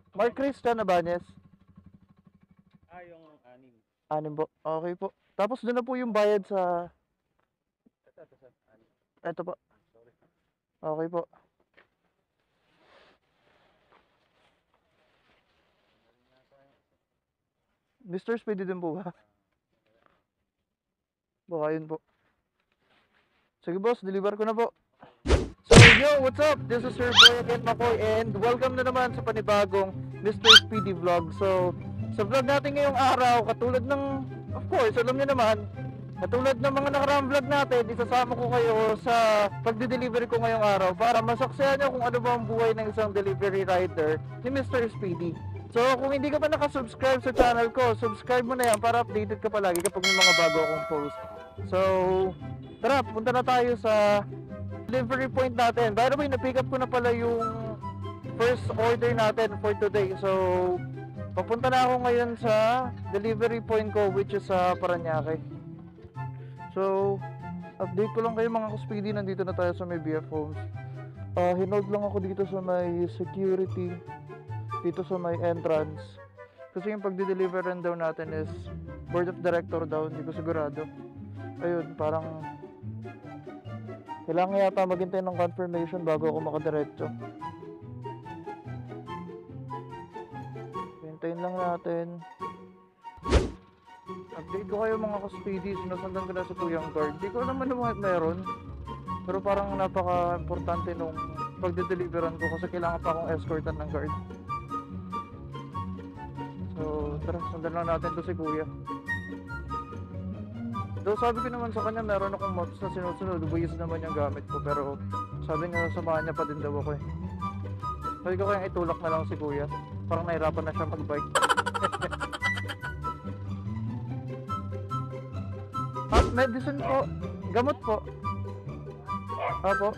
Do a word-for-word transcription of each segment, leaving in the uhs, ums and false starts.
Mark Christian Abanez. Ah, yung anim. Anim po. Okay po. Tapos doon na po yung bayad sa... Ito, ito, ito. Anim. Eto po. Sorry. Okay po. mister Speedy din po ba? Baka yun po. Sige boss, deliver ko na po. So yo, what's up? This is your boy again, Makoy, and welcome na naman sa panibagong mister Speedy Vlog. So, sa vlog natin ngayong araw, katulad ng, of course, alam niyo naman, katulad ng mga nakaraang vlog natin, isasama ko kayo sa pagde-delivery ko ngayong araw para masaksihan nyo kung ano ba ang buhay ng isang delivery rider ni mister Speedy. So, kung hindi ka pa nakasubscribe sa channel ko, subscribe mo na yan para updated ka palagi kapag may mga bago akong post. So, tara, punta na tayo sa delivery point natin. By the way, na-pick up ko na pala yung first order natin for today. So, papunta na ako ngayon sa delivery point ko, which is sa Parañaque. So, update ko lang kayo mga ka-Speedy. Nandito na tayo sa may B F Homes. Uh, hinold lang ako dito sa may security, dito sa may entrance. Kasi yung pagdi-deliveran daw natin is board of director daw, hindi ko sigurado. Ayun, parang kailangan yata maghintay ng confirmation bago ako makadiretso. Hintayin lang natin. Update ko kayo mga ka-Speedy. Sinusundan ko na si Kuyang Guard. Di ko naman naman meron, pero parang napaka-importante nung pagde-deliveran ko kasi kailangan pa akong escortan ng guard. So, tara, sundan lang natin to si Kuya. Though sabi ko naman sa kanya meron akong mods na sinusunod, buwis naman yung gamit ko, pero sabi nga samahan niya pa din daw ako eh. Sabi ko kaya itulak na lang si Kuya, parang nahirapan na siya mag-bike. At medicine po, gamot po. Apo.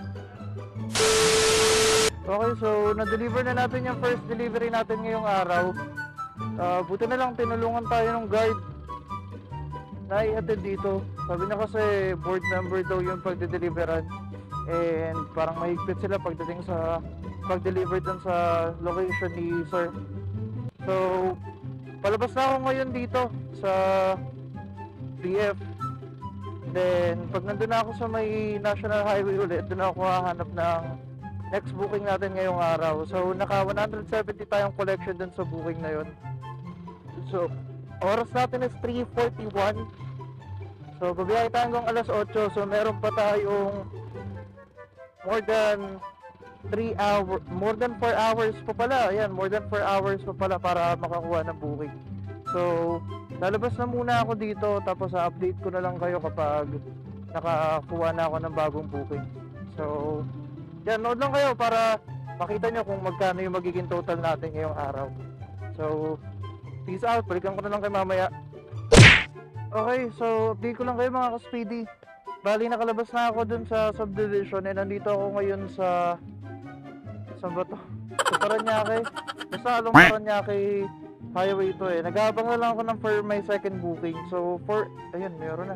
Okay, so na-deliver na natin yung first delivery natin ngayong araw. Uh, buti na lang tinulungan tayo ng guard na i-attend dito. Sabi na kasi board member daw yung pagde-deliveran, and parang mahigpit sila pagdating sa pag-deliver dun sa location ni sir. So, palabas na ako ngayon dito sa B F. Then, pag nandun na ako sa may National Highway ulit, doon ako hahanap ng next booking natin ngayong araw. So, naka one hundred seventy tayong collection dun sa booking na yun. So, oras natin is three forty-one. So, babiyahe tayo hanggang alas otso. So, meron pa tayong more than three hours, more than four hours pa pala. Ayan, more than four hours pa pala para makakuha ng booking. So, lalabas na muna ako dito, tapos update ko na lang kayo kapag nakakuha na ako ng bagong booking. So, yan, nood lang kayo para makita nyo kung magkano yung magiging total natin ngayong araw. So, peace out, balikan ko na lang kayo mamaya. Okay, so update ko lang kayo mga ka-Speedy. Bali, nakalabas na ako dun sa subdivision, and nandito ako ngayon sa saan ba to? Sa Parañaque. Basta along Parañaque highway to eh. Nag-aabang na lang ako ng for my second booking. So, for, ayun, meron na.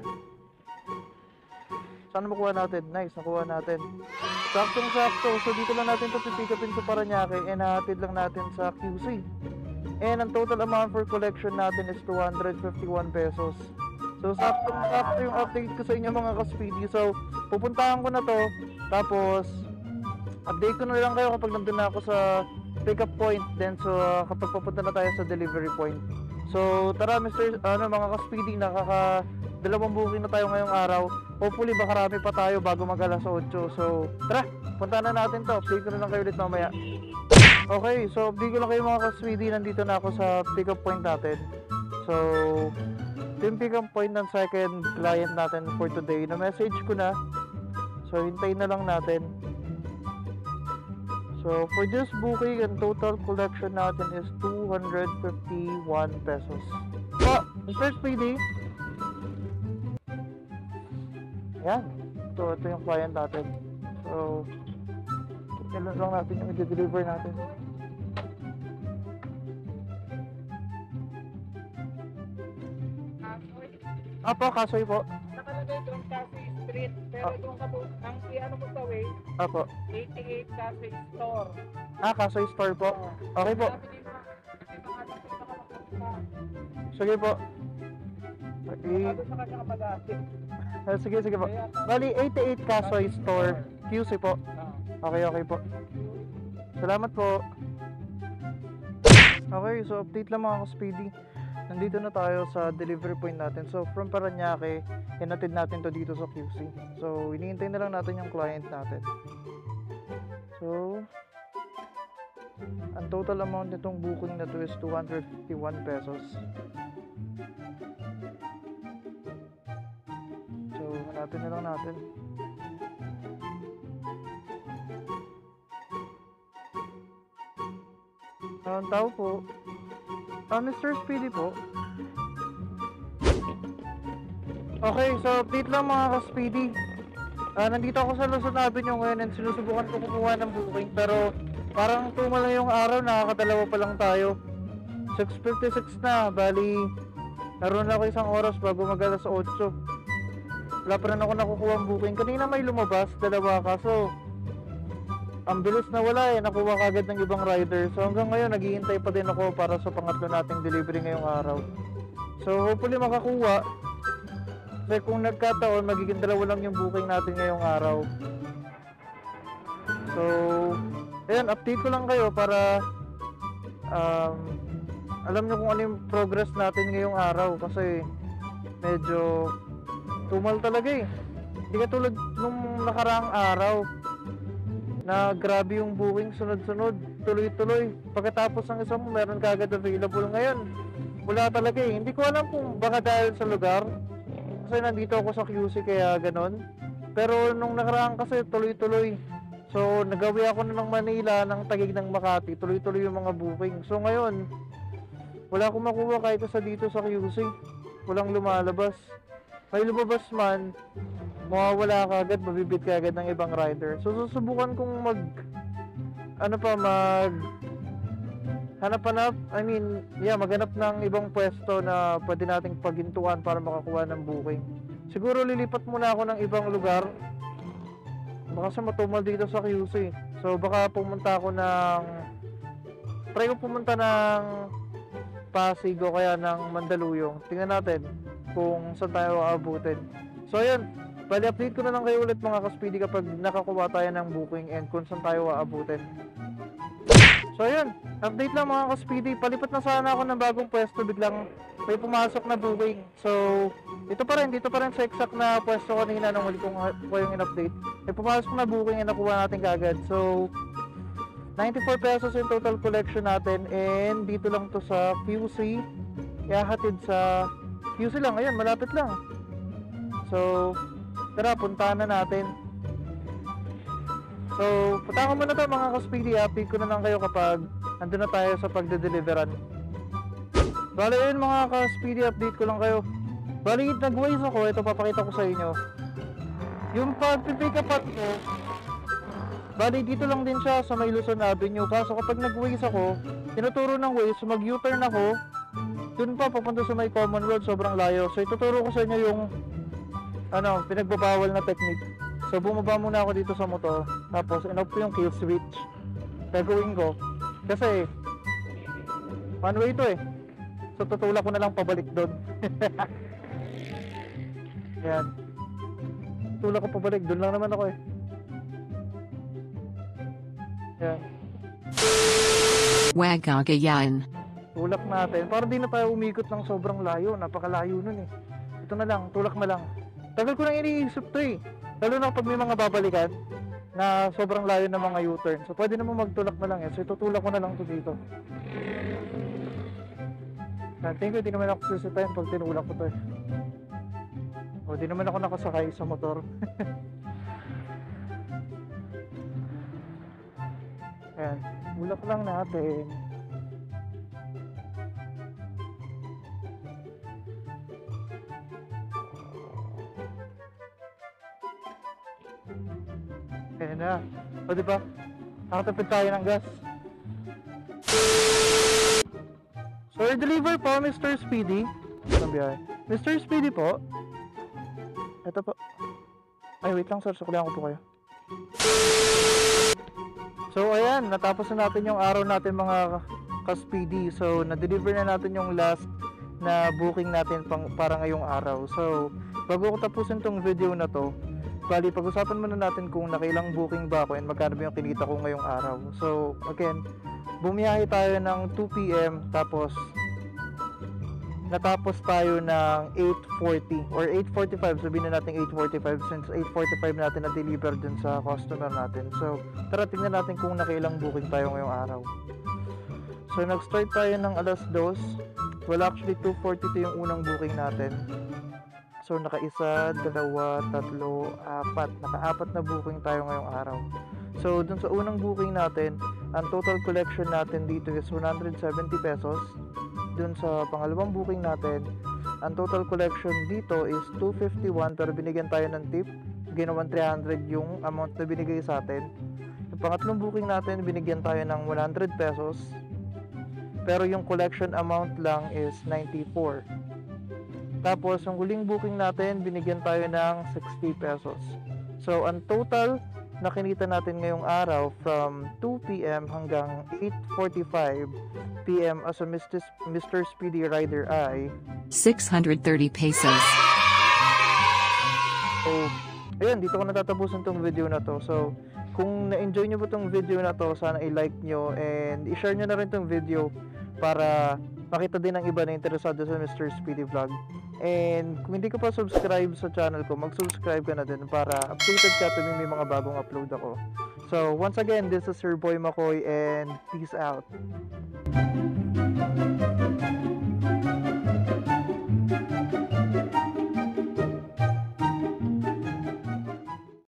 Saan makuha natin? Nice, nakuha natin. Saktong sakto. So, dito lang natin ito pipikapin sa Parañaque, and nahatid lang natin sa Q C. And ang total amount for collection natin is two hundred fifty-one pesos. So, saktong sakto yung update ko sa inyo mga ka-Speedy. So, pupuntahan ko na to. Tapos, update ko na lang kayo kapag nandun na ako sa pick-up point. Then, so, kapag papunta na tayo sa delivery point. So, tara, mister Ano, mga ka-Speedy, nakaka dalawang booking na tayo ngayong araw. Hopefully, baka rami pa tayo bago mag alas otso. So, tara, punta na natin to. Update ko na lang kayo ulit mamaya. Okay, so update ko lang kayo mga ka-Speedy. Nandito na ako sa pick-up point natin. So, yung pick-up point ng second client natin for today, na-message ko na. So, hintayin na lang natin. So, for this booking, ang total collection natin is two hundred fifty-one pesos. So, mister Speedy. Ayan. So, ito yung client natin. So, kailan lang natin yung i-deliver natin. Apo, Kasoy po. Nakalagay doon Kasoy Street, pero Ah. doon ka po, ang i-ano mo sa way, Apo. eighty-eight Kasoy Store. Ah, Kasoy Store po. Okay po. Sabi din mga Sige po. Eh, Sabi sa kanya kapag-ati. ah, sige, sige po. Bali, eighty-eight Kasoy Store, Q C po. Okay, okay po. Salamat po. Okay, so update lang mga ka-Speedy. Nandito na tayo sa delivery point natin. So, from Paranaque, hinatid natin to dito sa Q C. So, hinihintay na lang natin yung client natin. So, ang total amount nitong booking na to is two hundred fifty-one pesos. So, hanapin na lang natin. Ah, ang tao po. Ah, Mister Speedy po. Okay, so update lang mga ka-Speedy. Ah, nandito ako sa Luzon Avenue ngayon and sinusubukan ko kumuha ng booking pero parang tumal na yung araw, nakakadalawa pa lang tayo. six fifty-six na, bali naroon na ako isang oras bago mag-alas eight. Wala pa rin ako nakukuha ang booking. Kanina may lumabas, dalawa kaso ang bilis na wala eh, nakuha kagad ng ibang rider. So hanggang ngayon naghihintay pa din ako para sa pangatlo nating delivery ngayong araw. So hopefully makakuha. Kasi kung nagkataon, magiging dalawa lang yung booking natin ngayong araw. So ayan, update ko lang kayo para um, alam nyo kung ano yung progress natin ngayong araw. Kasi medyo tumal talaga eh. Hindi katulad nung nakaraang araw na grabe yung booking, sunod-sunod, tuloy-tuloy. Pagkatapos ng isang meron kagad available. Ngayon wala talaga eh. Hindi ko alam kung baka dahil sa lugar, kasi nandito ako sa Q C kaya ganon. Pero nung nakaraan kasi tuloy-tuloy. So nagawi ako na ng Manila, ng Taguig, ng Makati, tuloy-tuloy yung mga booking. So ngayon wala akong makuha kahit sa dito sa Q C. Walang lumalabas. May lumabas man, mawawala ka agad, mabibit ka agad ng ibang rider. So susubukan kong mag ano pa, mag hanap-hanap, I mean, yeah, maghanap ng ibang pwesto na pwede nating paghintuan para makakuha ng booking. Siguro lilipat muna ako ng ibang lugar. Baka sa matumal dito sa Q C. So baka pumunta ako ng try ko pumunta ng Pasig o kaya ng Mandaluyong. Tingnan natin kung saan tayo aabutin. So ayun, bali update ko na lang kayo ulit mga ka-Speedy kapag nakakuha tayo ng booking and kung saan tayo aabutin. So ayun, update lang mga ka-Speedy. Palipat na sana ako ng bagong pwesto, biglang may pumasok na booking. So ito pa rin, dito pa rin sa exact na pwesto kanina nung huli kong ko yung in-update. May pumasok na booking and nakuha natin kagad. So ninety-four pesos yung total collection natin and dito lang to sa Q C. Ihahatid sa Q C lang, ayun, malapit lang. So, tara, puntahan na natin. So, puntahan ko muna to mga ka-Speedy. Update ko na lang kayo kapag nandun na tayo sa pagde-deliveran. Bali, yun mga ka-Speedy, update ko lang kayo. Bali, nag-waze ako, ito papakita ko sa inyo. Yung pag-pick up ko, bali, dito lang din siya sa may Luzon Avenue. Kaso kapag nag-waze ako, tinuturo ng waze, mag-U-turn ako, dun pa papunta sa may Commonwealth, sobrang layo. So ituturo ko sa inyo yung ano, pinagbabawal na technique. So bumaba muna ako dito sa motor, tapos in-off ko yung kill switch. Gagawin ko kasi one way to eh. So tutulak ko na lang pabalik doon. Yan. Tutulak ko pabalik, doon lang naman ako eh. Yan. Wagagayan. Tulak natin para di na tayo umikot ng sobrang layo. Napakalayo nun eh. Ito na lang, tulak na lang. Tagal ko nang iniisip to eh. Lalo na kapag may mga babalikan na sobrang layo ng mga U-turn. So pwede naman magtulak na lang eh. So itutulak ko na lang to dito. Tingin ko di naman ako sisitahin pag tinulak ko to eh. O di naman ako nakasakay sa motor. Ayan, tulak lang natin. Ayan na. O diba? Nakatapid tayo ng gas. So, i-deliver po, Mister Speedy. Saan biyahe? Mister Speedy po. Ito po. Ay, wait lang sir. Sukulihan ko po kayo. So, ayan. Natapos na natin yung araw natin mga ka-speedy. So, na-deliver na natin yung last na booking natin pang, para ngayong araw. So, bago ko tapusin tong video na to, bali, pag-usapan muna natin kung nakailang booking ba ako and magkano ba yung kinita ko ngayong araw. So, again, bumiyahe tayo ng two p m tapos natapos tayo ng eight forty or eight forty-five, sabihin na natin eight forty-five since eight forty-five natin na-deliver dun sa customer natin. So, tara tingnan natin kung nakailang booking tayo ngayong araw. So, nag-start tayo ng alas dos. Well, actually, two forty-two yung unang booking natin. So, naka-isa, dalawa, tatlo, apat. Naka-apat na booking tayo ngayong araw. So, dun sa unang booking natin, ang total collection natin dito is one hundred seventy pesos. Dun sa pangalawang booking natin, ang total collection dito is two fifty-one pero binigyan tayo ng tip. Ginawan three hundred yung amount na binigay sa atin. Yung pangatlong booking natin, binigyan tayo ng one hundred pesos. Pero yung collection amount lang is ninety-four. Tapos, yung huling booking natin, binigyan tayo ng sixty pesos. So, ang total na kinita natin ngayong araw from two p m hanggang eight forty-five p m as a Mister Mister Speedy Rider ay six hundred thirty pesos. So, ayun, dito ko natatapusin tong video na to. So, kung na-enjoy nyo po tong video na to, sana i-like nyo and i-share nyo na rin tong video para makita din ng iba na interesado sa Mister Speedy Vlog. And kung hindi ka pa subscribe sa channel ko, mag-subscribe ka na din para updated ka tuwing may mga bagong upload ako. So, once again, this is your boy Makoy and peace out.